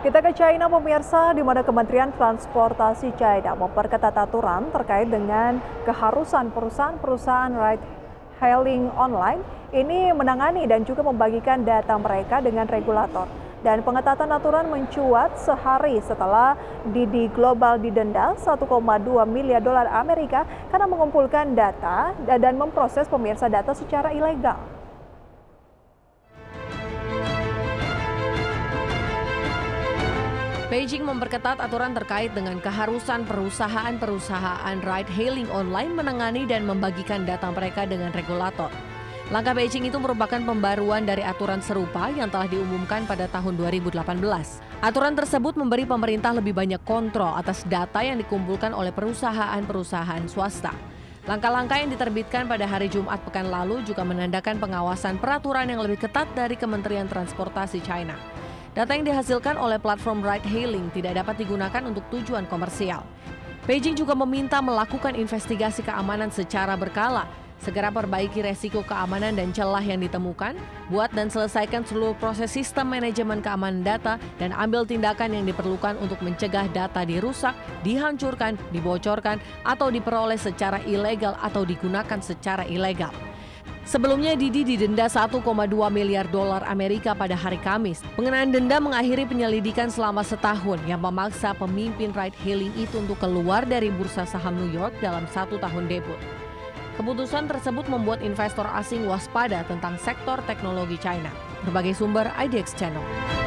Kita ke China pemirsa, di mana Kementerian Transportasi China memperketat aturan terkait dengan keharusan perusahaan-perusahaan ride-hailing online ini menangani dan juga membagikan data mereka dengan regulator. Dan pengetatan aturan mencuat sehari setelah Didi Global didenda 1,2 miliar dolar Amerika karena mengumpulkan data dan memproses pemirsa data secara ilegal. Beijing memperketat aturan terkait dengan keharusan perusahaan-perusahaan ride-hailing online menangani dan membagikan data mereka dengan regulator. Langkah Beijing itu merupakan pembaruan dari aturan serupa yang telah diumumkan pada tahun 2018. Aturan tersebut memberi pemerintah lebih banyak kontrol atas data yang dikumpulkan oleh perusahaan-perusahaan swasta. Langkah-langkah yang diterbitkan pada hari Jumat pekan lalu juga menandakan pengawasan peraturan yang lebih ketat dari Kementerian Transportasi China. Data yang dihasilkan oleh platform ride-hailing tidak dapat digunakan untuk tujuan komersial. Beijing juga meminta melakukan investigasi keamanan secara berkala, segera perbaiki resiko keamanan dan celah yang ditemukan, buat dan selesaikan seluruh proses sistem manajemen keamanan data, dan ambil tindakan yang diperlukan untuk mencegah data dirusak, dihancurkan, dibocorkan, atau diperoleh secara ilegal atau digunakan secara ilegal. Sebelumnya Didi didenda 1,2 miliar dolar Amerika pada hari Kamis. Pengenaan denda mengakhiri penyelidikan selama setahun yang memaksa pemimpin ride-hailing itu untuk keluar dari bursa saham New York dalam 1 tahun debut. Keputusan tersebut membuat investor asing waspada tentang sektor teknologi China. Berbagai sumber IDX Channel.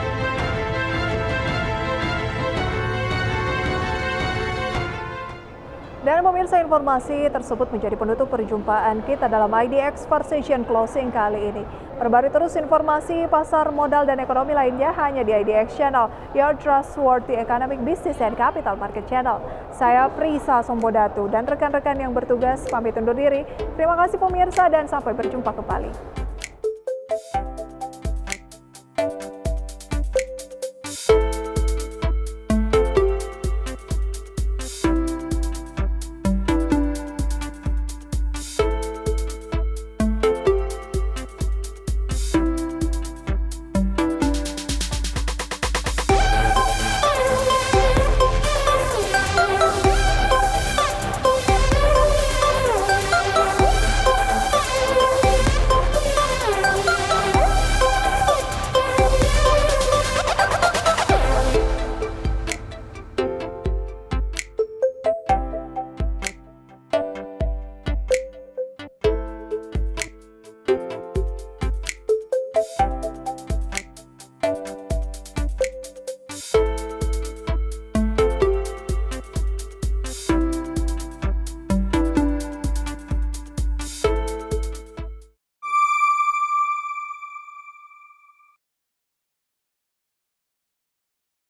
Dan pemirsa, informasi tersebut menjadi penutup perjumpaan kita dalam IDX Precision Closing kali ini. Perbarui terus informasi pasar modal dan ekonomi lainnya hanya di IDX Channel, your trustworthy economic business and capital market channel. Saya Prisa Sombodatu dan rekan-rekan yang bertugas pamit undur diri. Terima kasih pemirsa dan sampai berjumpa kembali.